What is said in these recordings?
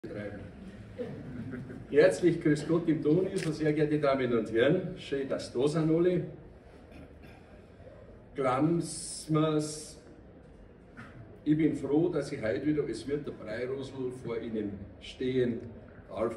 Herzlich grüß Gott im Donauinsel, sehr geehrte Damen und Herren. Schön, dass da sind alle. Glauben's mir's, ich bin froh, dass ich heute wieder, es wird der Breirosl vor Ihnen stehen darf.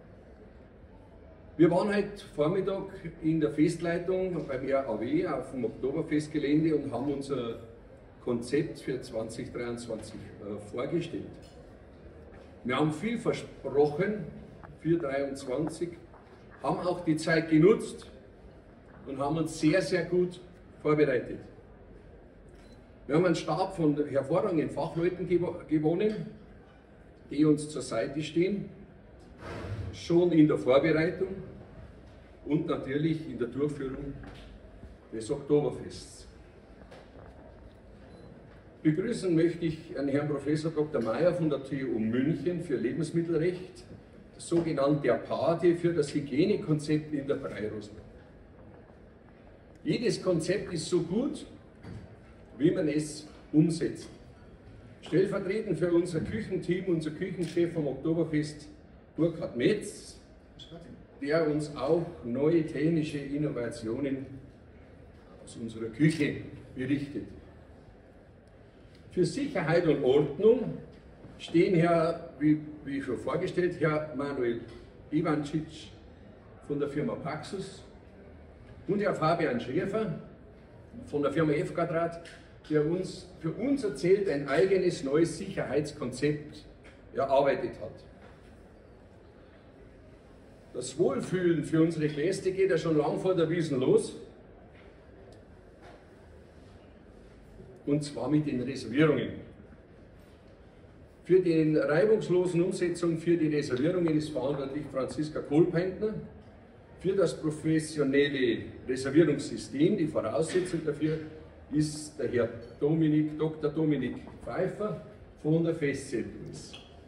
Wir waren heute Vormittag in der Festleitung beim RAW auf dem Oktoberfestgelände und haben unser Konzept für 2023 vorgestellt. Wir haben viel versprochen für 2023, haben auch die Zeit genutzt und haben uns sehr, sehr gut vorbereitet. Wir haben einen Stab von hervorragenden Fachleuten gewonnen, die uns zur Seite stehen, schon in der Vorbereitung und natürlich in der Durchführung des Oktoberfests. Begrüßen möchte ich Herrn Professor Dr. Meyer von der TU München für Lebensmittelrecht, sogenannt der Pate für das Hygienekonzept in der Breirosl. Jedes Konzept ist so gut, wie man es umsetzt. Stellvertretend für unser Küchenteam, unser Küchenchef vom Oktoberfest, Burkhard Metz, der uns auch neue technische Innovationen aus unserer Küche berichtet. Für Sicherheit und Ordnung stehen wie schon vorgestellt, Herr Manuel Ivancic von der Firma Paxus und Herr Fabian Schäfer von der Firma F-Quadrat, der für uns erzählt ein eigenes neues Sicherheitskonzept erarbeitet hat. Das Wohlfühlen für unsere Gäste geht ja schon lang vor der Wiesn los. Und zwar mit den Reservierungen. Für die reibungslosen Umsetzung für die Reservierungen ist verantwortlich Franziska Kohlpeintner. Für das professionelle Reservierungssystem, die Voraussetzung dafür, ist der Herr Dr. Dominik Pfeiffer von der Festzettlungs.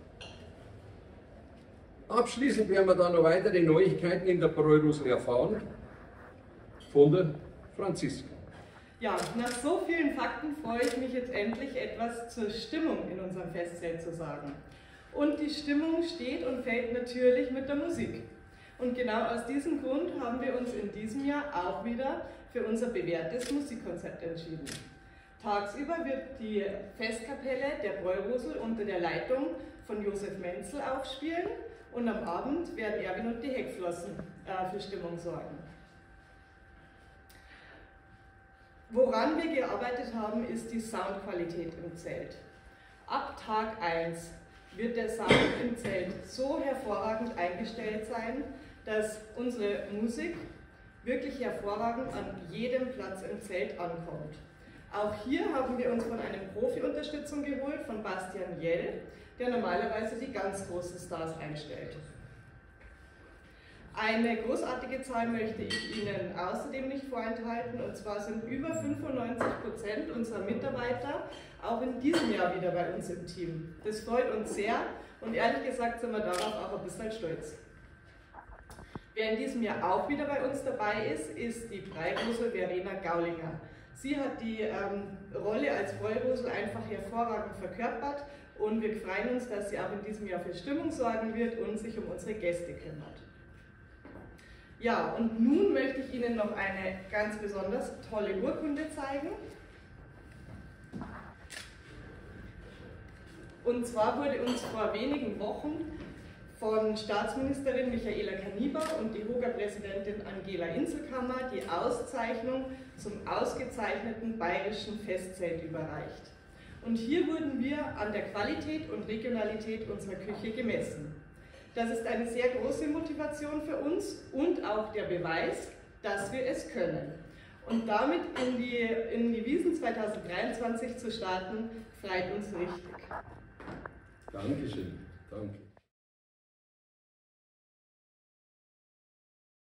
Abschließend werden wir dann noch weitere Neuigkeiten in der Breirosl erfahren von der Franziska. Ja, nach so vielen Fakten freue ich mich jetzt endlich etwas zur Stimmung in unserem Festzelt zu sagen. Und die Stimmung steht und fällt natürlich mit der Musik. Und genau aus diesem Grund haben wir uns in diesem Jahr auch wieder für unser bewährtes Musikkonzept entschieden. Tagsüber wird die Festkapelle der Breirosl unter der Leitung von Josef Menzel aufspielen und am Abend werden Erwin und die Heckflossen für Stimmung sorgen. Woran wir gearbeitet haben, ist die Soundqualität im Zelt. Ab Tag 1 wird der Sound im Zelt so hervorragend eingestellt sein, dass unsere Musik wirklich hervorragend an jedem Platz im Zelt ankommt. Auch hier haben wir uns von einem Profi Unterstützung geholt, von Bastian Jell, der normalerweise die ganz großen Stars einstellt. Eine großartige Zahl möchte ich Ihnen außerdem nicht vorenthalten, und zwar sind über 95% unserer Mitarbeiter auch in diesem Jahr wieder bei uns im Team. Das freut uns sehr und ehrlich gesagt sind wir darauf auch ein bisschen stolz. Wer in diesem Jahr auch wieder bei uns dabei ist, ist die Breirosl Verena Gaulinger. Sie hat die Rolle als Breirosl einfach hervorragend verkörpert und wir freuen uns, dass sie auch in diesem Jahr für Stimmung sorgen wird und sich um unsere Gäste kümmert. Ja, und nun möchte ich Ihnen noch eine ganz besonders tolle Urkunde zeigen. Und zwar wurde uns vor wenigen Wochen von Staatsministerin Michaela Kaniber und die Hoga-Präsidentin Angela Inselkammer die Auszeichnung zum ausgezeichneten bayerischen Festzelt überreicht. Und hier wurden wir an der Qualität und Regionalität unserer Küche gemessen. Das ist eine sehr große Motivation für uns und auch der Beweis, dass wir es können. Und damit in die Wiesn 2023 zu starten, freut uns richtig. Dankeschön. Danke.